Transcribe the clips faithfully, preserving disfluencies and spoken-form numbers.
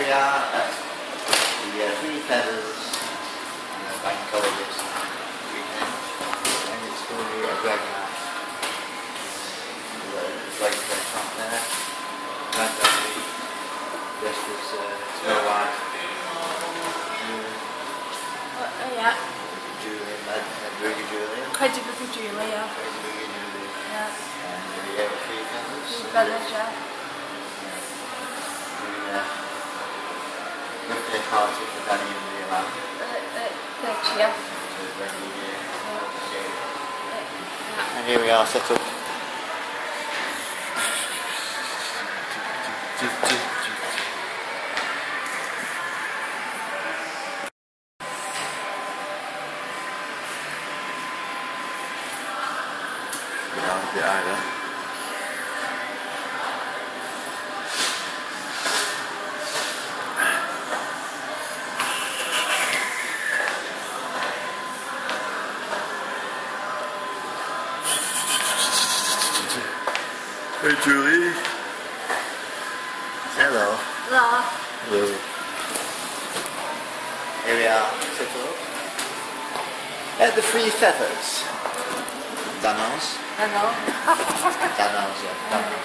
we are at the uh, Three Feathers on the bank holiday weekend, and it's going to be a drag night. There's like a restaurant there. Glad that we dressed as uh, Snow White. Uh, yeah. Julian, Mad, Mad Boogie Julian. Crazy Boogie Julie, yeah. Crazy Boogie Julian. Yeah. And we have Three Feathers. Three Feathers, yeah. Birthday party for Danny and Leela. Uh, uh, Third year. And here we are set up. Behind the island. Hey Julie. Hello. Hello. Hello. Here we are, set up at the Three Feathers. Danos. Hello. Danos, yeah. Danos.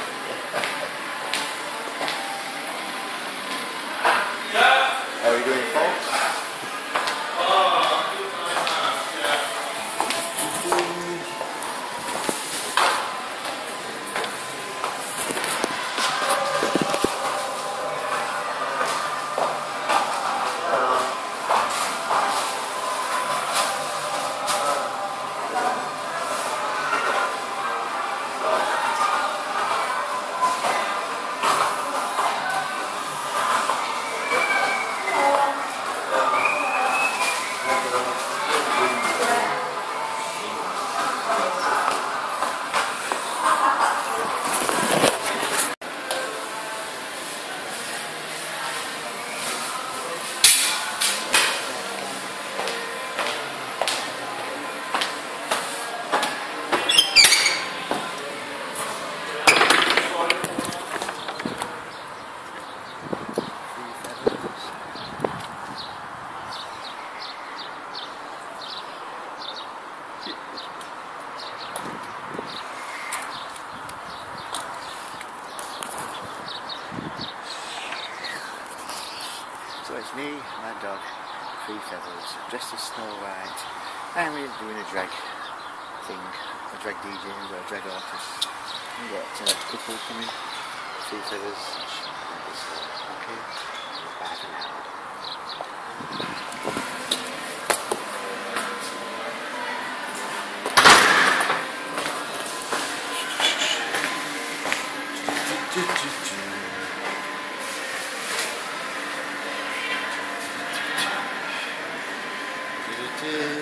How are you doing, folks? So it's me, my dog, Three Feathers, dressed as Snow White, and we're doing a drag thing, a drag D J or a drag artist. We've got a couple coming, Three Feathers, okay, bye for now. Yeah.